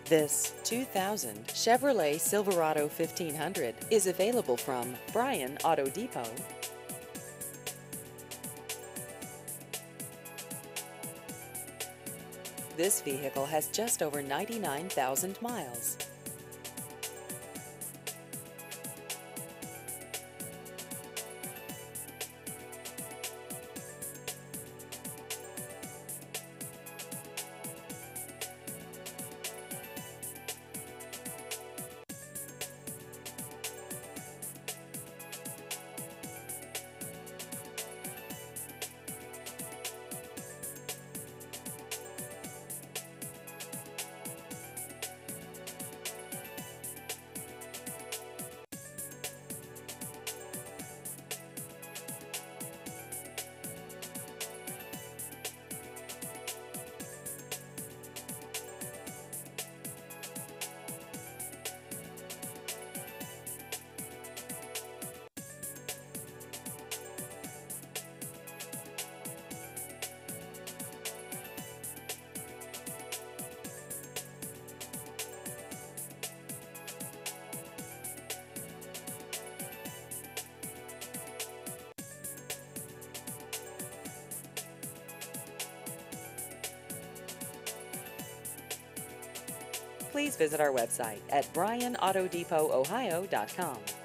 This 2000 Chevrolet Silverado 1500 is available from Bryan Auto Depot. This vehicle has just over 99,000 miles. Please visit our website at BryanAutoDepotOhio.com.